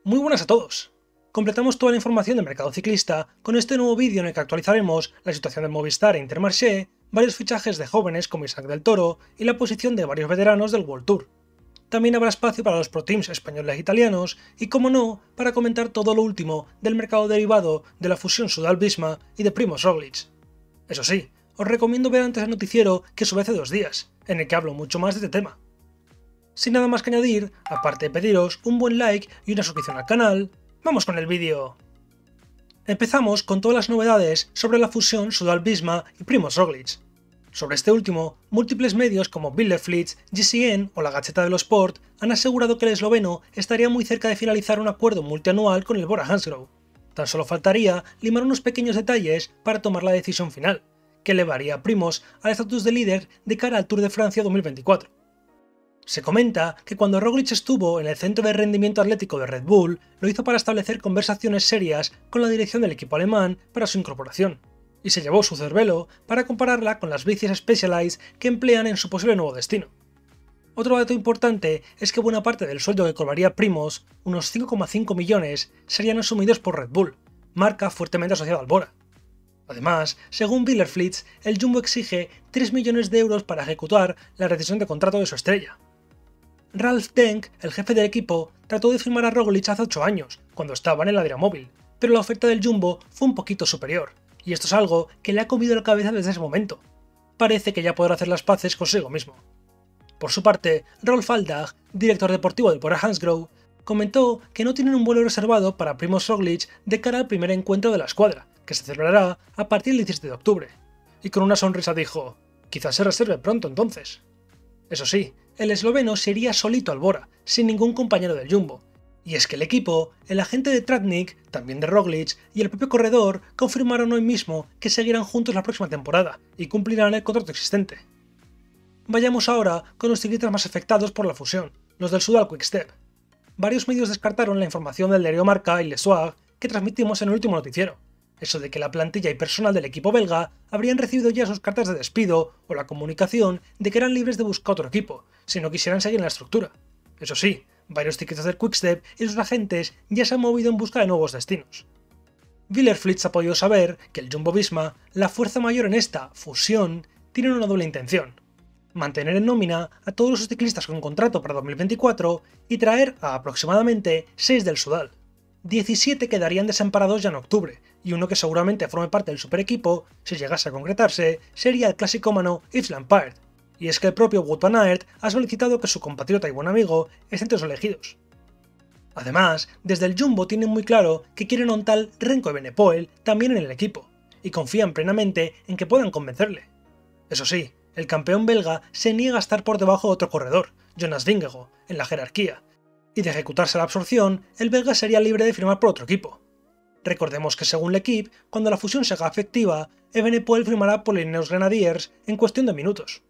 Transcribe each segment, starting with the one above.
Muy buenas a todos. Completamos toda la información del mercado ciclista con este nuevo vídeo en el que actualizaremos la situación del Movistar e Intermarché, varios fichajes de jóvenes como Isaac del Toro y la posición de varios veteranos del World Tour. También habrá espacio para los pro teams españoles e italianos y, como no, para comentar todo lo último del mercado derivado de la fusión Soudal-Visma y de Primož Roglič. Eso sí, os recomiendo ver antes el noticiero que sube hace 2 días, en el que hablo mucho más de este tema. Sin nada más que añadir, aparte de pediros un buen like y una suscripción al canal, ¡vamos con el vídeo! Empezamos con todas las novedades sobre la fusión Soudal-Visma y Primož Roglič. Sobre este último, múltiples medios como Bildflits, GCN o la Gaceta dello Sport han asegurado que el esloveno estaría muy cerca de finalizar un acuerdo multianual con el Bora-Hansgrohe. Tan solo faltaría limar unos pequeños detalles para tomar la decisión final, que elevaría a Primož al estatus de líder de cara al Tour de Francia 2024. Se comenta que cuando Roglič estuvo en el centro de rendimiento atlético de Red Bull, lo hizo para establecer conversaciones serias con la dirección del equipo alemán para su incorporación, y se llevó su Cervelo para compararla con las bicis Specialized que emplean en su posible nuevo destino. Otro dato importante es que buena parte del sueldo que cobraría Primož, unos 5,5 millones, serían asumidos por Red Bull, marca fuertemente asociada al Bora. Además, según Bildflits, el Jumbo exige 3 millones de euros para ejecutar la rescisión de contrato de su estrella. Ralf Denk, el jefe del equipo, trató de firmar a Roglič hace 8 años, cuando estaba en el Adriamóvil, pero la oferta del Jumbo fue un poquito superior, y esto es algo que le ha comido la cabeza desde ese momento. Parece que ya podrá hacer las paces consigo mismo. Por su parte, Rolf Aldag, director deportivo del Bora-Hansgrohe, comentó que no tienen un vuelo reservado para Primož Roglič de cara al primer encuentro de la escuadra, que se celebrará a partir del 17 de octubre, y con una sonrisa dijo: quizás se reserve pronto entonces. Eso sí, el esloveno se iría solito al Bora, sin ningún compañero del Jumbo, y es que el equipo, el agente de Tratnik, también de Roglič, y el propio corredor confirmaron hoy mismo que seguirán juntos la próxima temporada y cumplirán el contrato existente. Vayamos ahora con los ciclistas más afectados por la fusión, los del Soudal Quick-Step. Varios medios descartaron la información del diario Marca y Le Soir que transmitimos en el último noticiero, eso de que la plantilla y personal del equipo belga habrían recibido ya sus cartas de despido o la comunicación de que eran libres de buscar otro equipo, si no quisieran seguir en la estructura. Eso sí, varios ciclistas del Quick-Step y sus agentes ya se han movido en busca de nuevos destinos. Bildflits ha podido saber que el Jumbo-Visma, la fuerza mayor en esta fusión, tiene una doble intención: mantener en nómina a todos los ciclistas con contrato para 2024 y traer a aproximadamente 6 del Soudal. 17 quedarían desamparados ya en octubre, y uno que seguramente forme parte del super equipo, si llegase a concretarse, sería el clasicómano Yves Lampaert, y es que el propio Wout van Aert ha solicitado que su compatriota y buen amigo esté entre los elegidos. Además, desde el Jumbo tienen muy claro que quieren a un tal Remco Evenepoel también en el equipo, y confían plenamente en que puedan convencerle. Eso sí, el campeón belga se niega a estar por debajo de otro corredor, Jonas Vingegaard, en la jerarquía, y de ejecutarse la absorción, el belga sería libre de firmar por otro equipo. Recordemos que según l'Equipe, cuando la fusión se haga efectiva, Evenepoel firmará por Ineos Grenadiers en cuestión de minutos.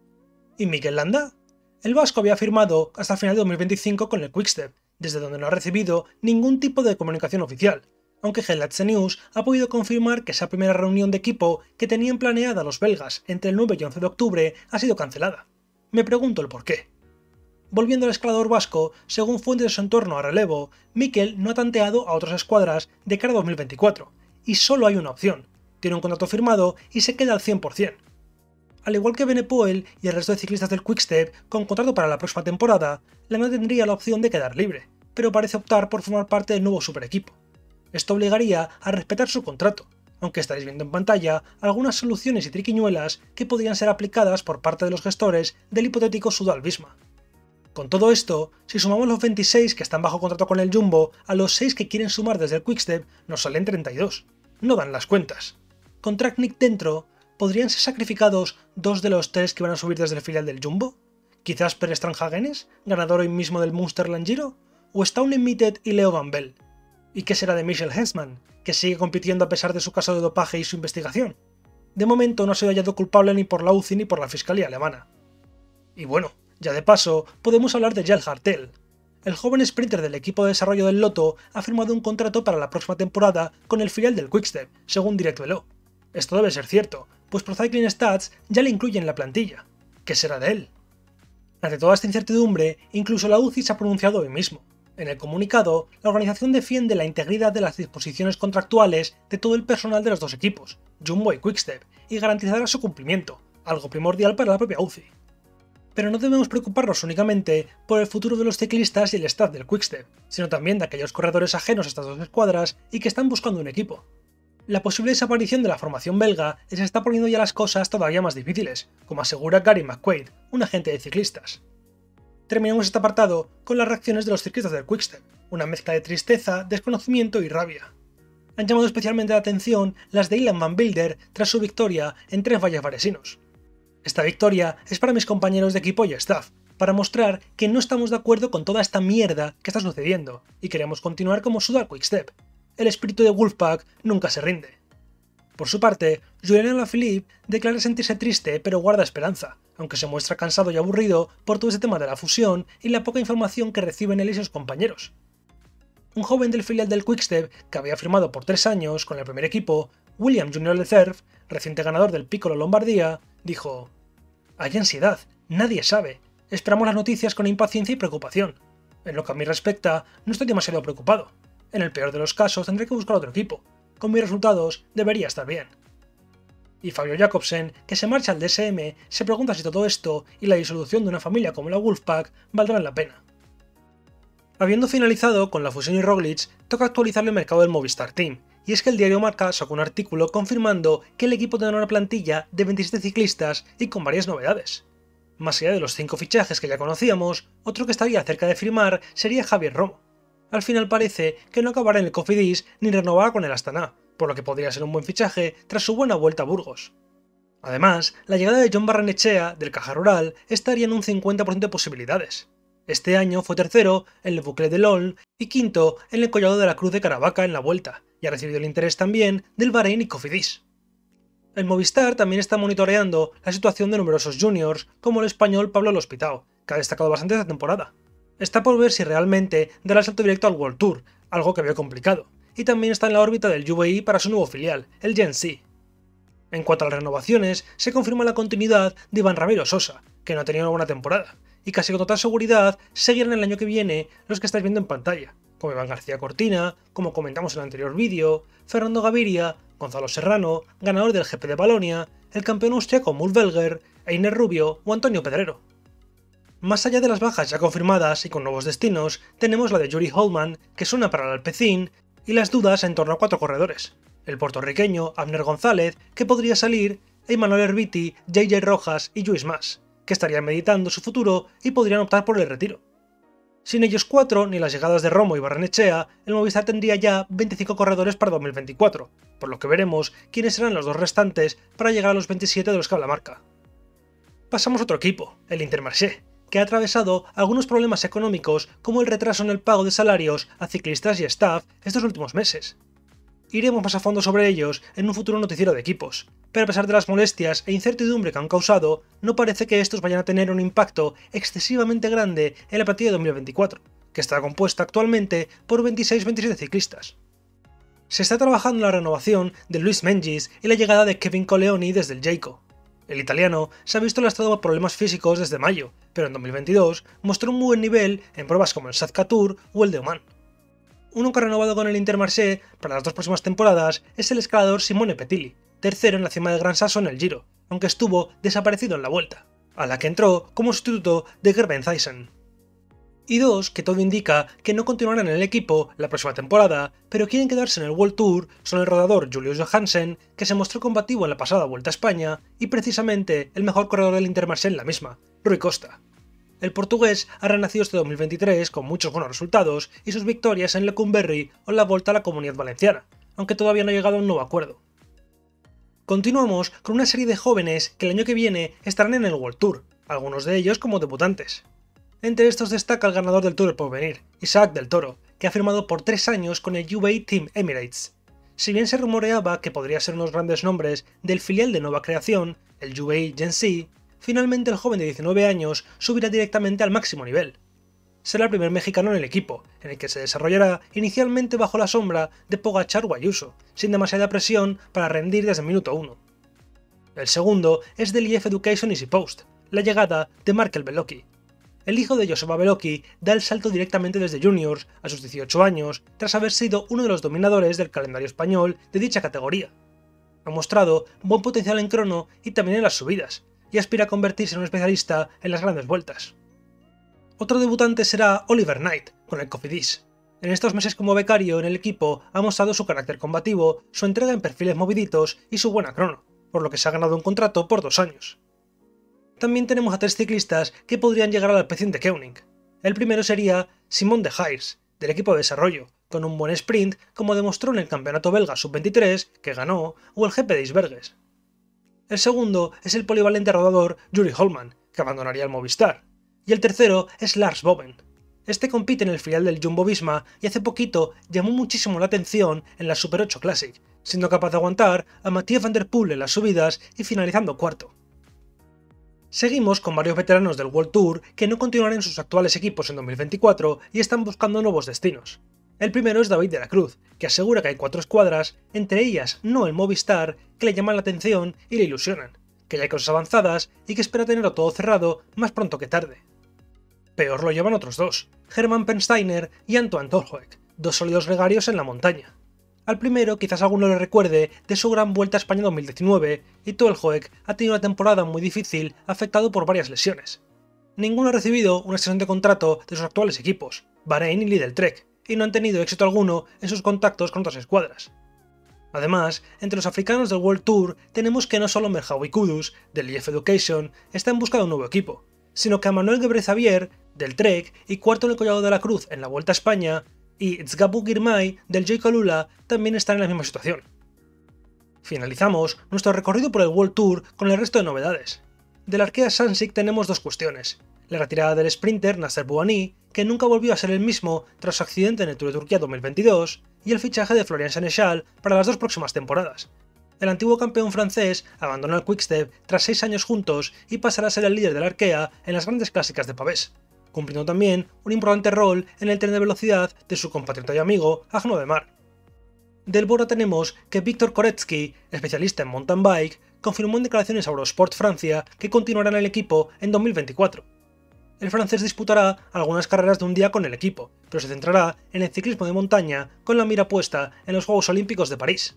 ¿Y Mikel Landa? El vasco había firmado hasta el final de 2025 con el Quick-Step, desde donde no ha recibido ningún tipo de comunicación oficial, aunque Gelaerts News ha podido confirmar que esa primera reunión de equipo que tenían planeada los belgas entre el 9 y 11 de octubre ha sido cancelada. Me pregunto el porqué. Volviendo al escalador vasco, según fuentes de su entorno a relevo, Mikel no ha tanteado a otras escuadras de cara a 2024, y solo hay una opción: tiene un contrato firmado y se queda al 100%. Al igual que Evenepoel y el resto de ciclistas del Quick-Step con contrato para la próxima temporada, Landa tendría la opción de quedar libre, pero parece optar por formar parte del nuevo super equipo. Esto obligaría a respetar su contrato, aunque estaréis viendo en pantalla algunas soluciones y triquiñuelas que podrían ser aplicadas por parte de los gestores del hipotético Soudal-Visma. Con todo esto, si sumamos los 26 que están bajo contrato con el Jumbo a los 6 que quieren sumar desde el Quick-Step, nos salen 32. No dan las cuentas. Con Tratnik dentro, ¿podrían ser sacrificados 2 de los 3 que van a subir desde el filial del Jumbo? ¿Quizás Per Strandhagenes, ganador hoy mismo del Munsterland Giro? ¿O Staunen Mitted y Leo Van Bell? ¿Y qué será de Michel Hensman, que sigue compitiendo a pesar de su caso de dopaje y su investigación? De momento no ha sido hallado culpable ni por la UCI ni por la Fiscalía alemana. Y bueno, ya de paso, podemos hablar de Jelle Hartel. El joven sprinter del equipo de desarrollo del Lotto ha firmado un contrato para la próxima temporada con el filial del Quick-Step, según Direct Velo. Esto debe ser cierto, pues Pro Cycling Stats ya le incluye en la plantilla. ¿Qué será de él? Ante toda esta incertidumbre, incluso la UCI se ha pronunciado hoy mismo. En el comunicado, la organización defiende la integridad de las disposiciones contractuales de todo el personal de los dos equipos, Jumbo y Quickstep, y garantizará su cumplimiento, algo primordial para la propia UCI. Pero no debemos preocuparnos únicamente por el futuro de los ciclistas y el staff del Quickstep, sino también de aquellos corredores ajenos a estas dos escuadras y que están buscando un equipo. La posible desaparición de la formación belga les está poniendo ya las cosas todavía más difíciles, como asegura Gary McQuaid, un agente de ciclistas. Terminamos este apartado con las reacciones de los ciclistas del Quickstep, una mezcla de tristeza, desconocimiento y rabia. Han llamado especialmente la atención las de Ilan Van Wilder tras su victoria en 3 valles varesinos. Esta victoria es para mis compañeros de equipo y staff, para mostrar que no estamos de acuerdo con toda esta mierda que está sucediendo y queremos continuar como Soudal Quickstep. El espíritu de Wolfpack nunca se rinde. Por su parte, Julien Alaphilippe declara sentirse triste pero guarda esperanza, aunque se muestra cansado y aburrido por todo ese tema de la fusión y la poca información que reciben él y sus compañeros. Un joven del filial del Quickstep, que había firmado por 3 años con el primer equipo, William Junior Lecerf, reciente ganador del Piccolo Lombardía, dijo: «Hay ansiedad, nadie sabe. Esperamos las noticias con impaciencia y preocupación. En lo que a mí respecta, no estoy demasiado preocupado. En el peor de los casos tendré que buscar otro equipo. Con mis resultados debería estar bien». Y Fabio Jakobsen, que se marcha al DSM, se pregunta si todo esto y la disolución de una familia como la Wolfpack valdrán la pena. Habiendo finalizado con la fusión y Roglic, toca actualizar el mercado del Movistar Team, y es que el diario Marca sacó un artículo confirmando que el equipo tendrá una plantilla de 27 ciclistas y con varias novedades. Más allá de los 5 fichajes que ya conocíamos, otro que estaría cerca de firmar sería Javier Romo. Al final parece que no acabará en el Cofidis ni renovará con el Astana, por lo que podría ser un buen fichaje tras su buena vuelta a Burgos. Además, la llegada de Jon Barrenechea, del Caja Rural, estaría en un 50% de posibilidades. Este año fue tercero en el Boucle de l'Aulne y quinto en el Collado de la Cruz de Caravaca en la Vuelta, y ha recibido el interés también del Bahrein y Cofidis. El Movistar también está monitoreando la situación de numerosos juniors, como el español Pablo Lospitao, que ha destacado bastante esta temporada. Está por ver si realmente dará el salto directo al World Tour, algo que veo complicado, y también está en la órbita del UAE para su nuevo filial, el Gen-C. En cuanto a las renovaciones, se confirma la continuidad de Iván Ramiro Sosa, que no ha tenido una buena temporada, y casi con total seguridad seguirán el año que viene los que estáis viendo en pantalla, como Iván García Cortina, como comentamos en el anterior vídeo, Fernando Gaviria, Gonzalo Serrano, ganador del GP de Valonia, el campeón austriaco Mulvelger, Einer Rubio o Antonio Pedrero. Más allá de las bajas ya confirmadas y con nuevos destinos, tenemos la de Yuri Holman, que suena para el Alpecin, y las dudas en torno a 4 corredores: el puertorriqueño Abner González, que podría salir, e Manuel Herbiti, JJ Rojas y Lluís Mas, que estarían meditando su futuro y podrían optar por el retiro. Sin ellos 4, ni las llegadas de Romo y Barrenechea, el Movistar tendría ya 25 corredores para 2024, por lo que veremos quiénes serán los dos restantes para llegar a los 27 de los que habla Marca. Pasamos a otro equipo, el Intermarché, que ha atravesado algunos problemas económicos como el retraso en el pago de salarios a ciclistas y staff estos últimos meses. Iremos más a fondo sobre ellos en un futuro noticiero de equipos, pero a pesar de las molestias e incertidumbre que han causado, no parece que estos vayan a tener un impacto excesivamente grande en la plantilla de 2024, que está compuesta actualmente por 26-27 ciclistas. Se está trabajando en la renovación de Luis Mengis y la llegada de Kevin Colleoni desde el Jayco. El italiano se ha visto lastrado por problemas físicos desde mayo, pero en 2022 mostró un muy buen nivel en pruebas como el Sadka Tour o el de Oman. Uno que ha renovado con el Intermarché para las 2 próximas temporadas es el escalador Simone Petilli, tercero en la cima del Gran Sasso en el Giro, aunque estuvo desaparecido en la Vuelta, a la que entró como sustituto de Gerben Thijssen. Y 2 que todo indica que no continuarán en el equipo la próxima temporada, pero quieren quedarse en el World Tour son el rodador Julius Johansen, que se mostró combativo en la pasada Vuelta a España, y precisamente el mejor corredor del Intermarché en la misma, Rui Costa. El portugués ha renacido este 2023 con muchos buenos resultados y sus victorias en Lecumberri o en la Volta a la Comunidad Valenciana, aunque todavía no ha llegado a un nuevo acuerdo. Continuamos con una serie de jóvenes que el año que viene estarán en el World Tour, algunos de ellos como debutantes. Entre estos destaca el ganador del Tour del Porvenir, Isaac del Toro, que ha firmado por 3 años con el UAE Team Emirates. Si bien se rumoreaba que podría ser unos grandes nombres del filial de nueva creación, el UAE Gen-C, finalmente el joven de 19 años subirá directamente al máximo nivel. Será el primer mexicano en el equipo, en el que se desarrollará inicialmente bajo la sombra de Pogačar o Ayuso, sin demasiada presión para rendir desde el minuto 1. El segundo es del IF Education Easy Post, la llegada de Markel Beloki. el hijo de Joseba Beloki da el salto directamente desde juniors a sus 18 años tras haber sido uno de los dominadores del calendario español de dicha categoría. Ha mostrado buen potencial en crono y también en las subidas, y aspira a convertirse en un especialista en las grandes vueltas. Otro debutante será Oliver Knight, con el Cofidis. En estos meses como becario en el equipo ha mostrado su carácter combativo, su entrega en perfiles moviditos y su buena crono, por lo que se ha ganado un contrato por 2 años. También tenemos a 3 ciclistas que podrían llegar al Alpecin de Koenig. El primero sería Simon de Hayes, del equipo de desarrollo, con un buen sprint como demostró en el campeonato belga sub-23, que ganó, o el GP de Isbergues. El segundo es el polivalente rodador Yuri Holman, que abandonaría el Movistar. Y el tercero es Lars Boven. Este compite en el filial del Jumbo-Visma y hace poquito llamó muchísimo la atención en la Super 8 Classic, siendo capaz de aguantar a Mathieu van der Poel en las subidas y finalizando cuarto. Seguimos con varios veteranos del World Tour que no continuarán en sus actuales equipos en 2024 y están buscando nuevos destinos. El primero es David de la Cruz, que asegura que hay 4 escuadras, entre ellas no el Movistar, que le llaman la atención y le ilusionan, que ya hay cosas avanzadas y que espera tenerlo todo cerrado más pronto que tarde. Peor lo llevan otros 2, Hermann Pensteiner y Antoine Tolhoek, 2 sólidos gregarios en la montaña. Al primero quizás alguno le recuerde de su gran Vuelta a España 2019, y Tolhoek ha tenido una temporada muy difícil, afectado por varias lesiones. Ninguno ha recibido una extensión de contrato de sus actuales equipos, Bahrein y Lidl Trek, y no han tenido éxito alguno en sus contactos con otras escuadras. Además, entre los africanos del World Tour tenemos que no solo Merhawi Kudus, del IF Education, está en busca de un nuevo equipo, sino que a Manuel Gebre-Xavier, del Trek y cuarto en el Collado de la Cruz en la Vuelta a España, y Tzgabu Girmay, del Joy Kalula, también están en la misma situación. Finalizamos nuestro recorrido por el World Tour con el resto de novedades. Del Arkea Samsic tenemos 2 cuestiones: la retirada del sprinter Nasser Bouhanni, que nunca volvió a ser el mismo tras su accidente en el Tour de Turquía 2022, y el fichaje de Florian Sénéchal para las 2 próximas temporadas. El antiguo campeón francés abandonó el Quickstep tras 6 años juntos y pasará a ser el líder del Arkea en las grandes clásicas de Pavés, cumpliendo también un importante rol en el tren de velocidad de su compatriota y amigo Agno de Mar. Del Bora tenemos que Viktor Koretsky, especialista en mountain bike, confirmó en declaraciones a Eurosport Francia que continuará en el equipo en 2024. El francés disputará algunas carreras de un día con el equipo, pero se centrará en el ciclismo de montaña con la mira puesta en los Juegos Olímpicos de París.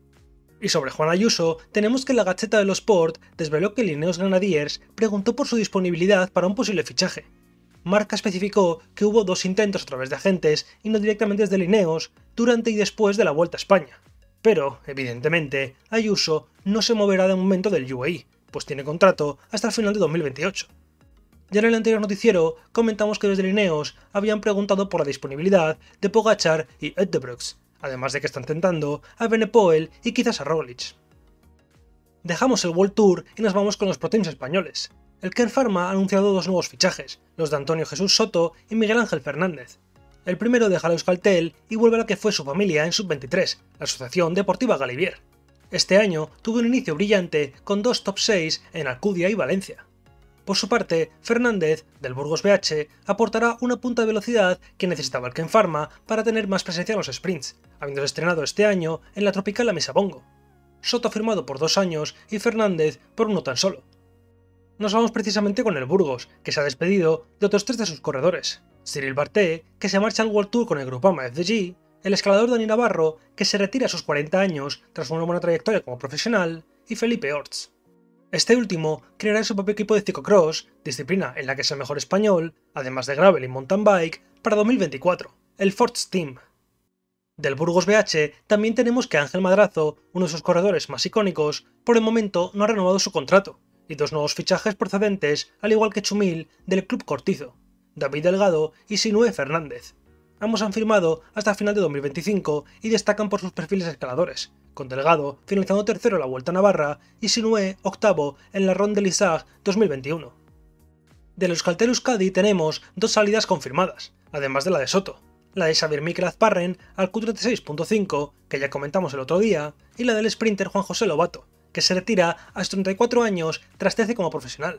Y sobre Juan Ayuso, tenemos que la Gaceta de los Sport desveló que Lineos Grenadiers preguntó por su disponibilidad para un posible fichaje. Marca especificó que hubo 2 intentos a través de agentes y no directamente desde Lineos durante y después de la Vuelta a España. Pero, evidentemente, Ayuso no se moverá de momento del UAE, pues tiene contrato hasta el final de 2028. Ya en el anterior noticiero comentamos que desde Lineos habían preguntado por la disponibilidad de Pogačar y Uijtdebroeks, además de que están tentando a Benepoel y quizás a Roglic. Dejamos el World Tour y nos vamos con los Pro Teams españoles. El Kern Pharma ha anunciado 2 nuevos fichajes, los de Antonio Jesús Soto y Miguel Ángel Fernández. El primero deja la Euskaltel y vuelve a la que fue su familia en Sub-23, la Asociación Deportiva Galivier. Este año tuvo un inicio brillante con 2 top 6 en Alcudia y Valencia. Por su parte, Fernández, del Burgos BH, aportará una punta de velocidad que necesitaba el Kern Pharma para tener más presencia en los sprints, habiéndose estrenado este año en la Tropical La Mesa Bongo. Soto ha firmado por 2 años y Fernández por 1 tan solo. Nos vamos precisamente con el Burgos, que se ha despedido de otros 3 de sus corredores: Cyril Barté, que se marcha al World Tour con el Groupama FDG, el escalador Dani Navarro, que se retira a sus 40 años tras una buena trayectoria como profesional, y Felipe Orts. Este último creará su propio equipo de ciclocross, disciplina en la que es el mejor español, además de gravel y mountain bike, para 2024, el Forts Team. Del Burgos BH también tenemos que Ángel Madrazo, uno de sus corredores más icónicos, por el momento no ha renovado su contrato, y 2 nuevos fichajes procedentes, al igual que Chumil, del Club Cortizo, David Delgado y Sinue Fernández. Ambos han firmado hasta el final de 2025 y destacan por sus perfiles escaladores, con Delgado finalizando tercero en la Vuelta a Navarra y Sinue octavo en la Ronde de l'Isère 2021. Del Euskaltel Euskadi tenemos 2 salidas confirmadas, además de la de Soto, la de Xavier Mikel Azparren al Q36.5, que ya comentamos el otro día, y la del sprinter Juan José Lobato, que se retira a sus 34 años tras 13 como profesional.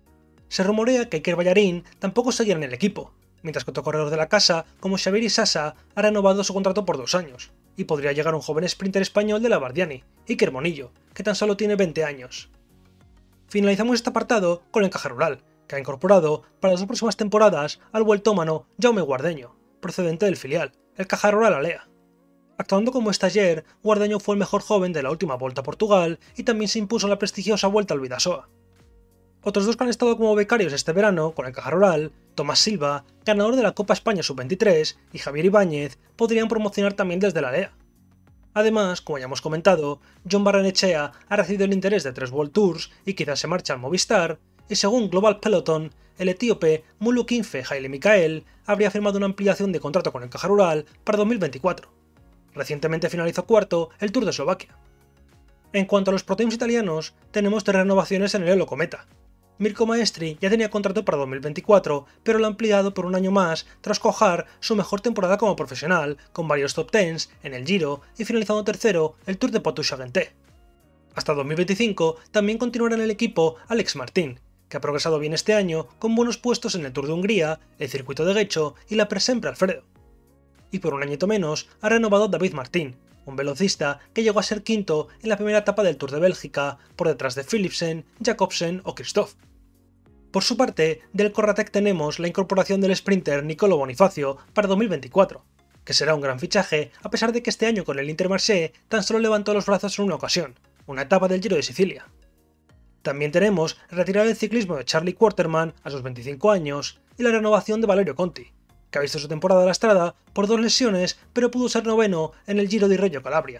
Se rumorea que Iker Ballarín tampoco seguirá en el equipo, mientras que otro corredor de la casa, como Xavier Isasa, ha renovado su contrato por 2 años, y podría llegar un joven sprinter español de la Bardiani, Iker Monillo, que tan solo tiene 20 años. Finalizamos este apartado con el Caja Rural, que ha incorporado para las 2 próximas temporadas al vueltómano Jaume Guardeño, procedente del filial, el Caja Rural Alea. Actuando como stagiaire, Guardeño fue el mejor joven de la última Volta a Portugal y también se impuso en la prestigiosa Vuelta al Bidasoa. Otros dos que han estado como becarios este verano con el Caja Rural, Tomás Silva, ganador de la Copa España Sub-23, y Javier Ibáñez, podrían promocionar también desde la Alea. Además, como ya hemos comentado, Jon Barrenechea ha recibido el interés de 3 World Tours y quizás se marcha al Movistar, y según Global Peloton, el etíope Mulu-Kinfe Haile Michael habría firmado una ampliación de contrato con el Caja Rural para 2024. Recientemente finalizó cuarto el Tour de Eslovaquia. En cuanto a los pro teams italianos, tenemos 3 renovaciones en el Elo Cometa. Mirko Maestri ya tenía contrato para 2024, pero lo ha ampliado por un año más tras cojar su mejor temporada como profesional, con varios top 10 en el Giro y finalizando tercero el Tour de Poitou-Charentes. Hasta 2025 también continuará en el equipo Alex Martín, que ha progresado bien este año con buenos puestos en el Tour de Hungría, el Circuito de Guecho y la Presempre Alfredo. Y por un añito menos ha renovado David Martín, un velocista que llegó a ser quinto en la primera etapa del Tour de Bélgica, por detrás de Philipsen, Jacobsen o Christophe. Por su parte, del Corratec tenemos la incorporación del sprinter Nicolo Bonifacio para 2024, que será un gran fichaje a pesar de que este año con el Intermarché tan solo levantó los brazos en una ocasión, una etapa del Giro de Sicilia. También tenemos la retirada del ciclismo de Charlie Quarterman a sus 25 años y la renovación de Valerio Conti, que ha visto su temporada lastrada por 2 lesiones pero pudo ser noveno en el Giro di Reggio Calabria.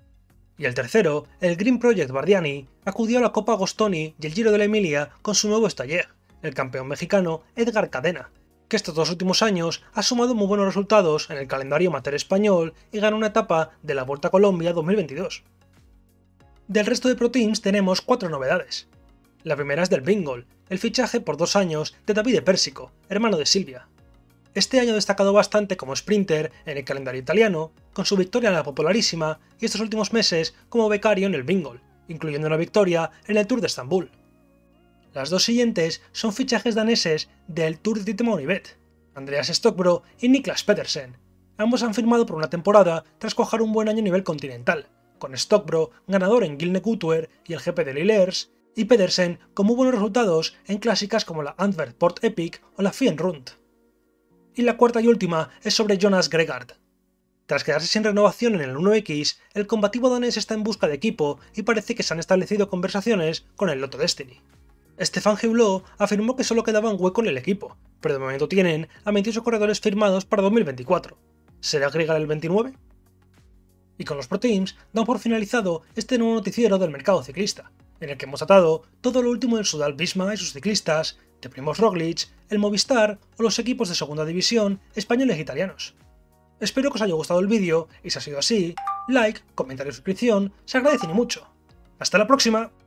Y el tercero, el Green Project Bardiani, acudió a la Copa Agostoni y el Giro de la Emilia con su nuevo stagiaire, el campeón mexicano Edgar Cadena, que estos 2 últimos años ha sumado muy buenos resultados en el calendario amateur español y ganó una etapa de la Vuelta a Colombia 2022. Del resto de Pro Teams tenemos 4 novedades. La primera es del Bingoal, el fichaje por 2 años de Davide Persico, hermano de Silvia. Este año ha destacado bastante como sprinter en el calendario italiano, con su victoria en la Popularísima y estos últimos meses como becario en el Bingoal, incluyendo una victoria en el Tour de Estambul. Las 2 siguientes son fichajes daneses del Tour de Tittemonivet, Andreas Stockbro y Niklas Pedersen. Ambos han firmado por una temporada tras cojar un buen año a nivel continental, con Stockbro ganador en Gilne Couture y el GP de Lillers, y Pedersen con muy buenos resultados en clásicas como la Antwerp Port Epic o la Fien Rund. Y la cuarta y última es sobre Jonas Gregard. Tras quedarse sin renovación en el 1X, el combativo danés está en busca de equipo y parece que se han establecido conversaciones con el Lotto Destiny. Stefan Heulot afirmó que solo quedaba un hueco en el equipo, pero de momento tienen a 28 corredores firmados para 2024. ¿Será Gregard el 29? Y con los Pro Teams damos por finalizado este nuevo noticiero del mercado ciclista, en el que hemos tratado todo lo último del Soudal-Visma y sus ciclistas, de Primož Roglic, el Movistar o los equipos de segunda división españoles e italianos. Espero que os haya gustado el vídeo y si ha sido así, like, comentario y suscripción se agradecen y mucho. ¡Hasta la próxima!